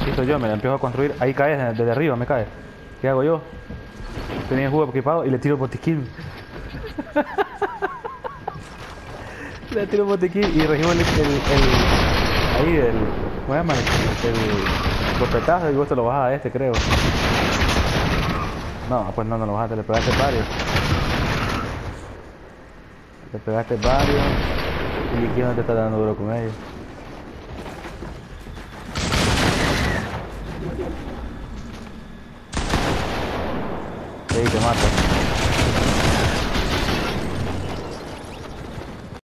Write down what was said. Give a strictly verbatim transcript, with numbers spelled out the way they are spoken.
Listo, yo me la empiezo a construir. Ahí caes, desde, desde arriba me cae. ¿Qué hago yo? Tenía el juego equipado y le tiro el botiquín. Le tiro el botiquín y recibo el, el, el ahí el, ¿cómo se llama? El, el golpetazo y vos te lo bajas a este, creo. No, pues no, no lo bajaste, le pegaste varios. Le pegaste varios y aquí no te está dando duro con ellos. Sí, te mata.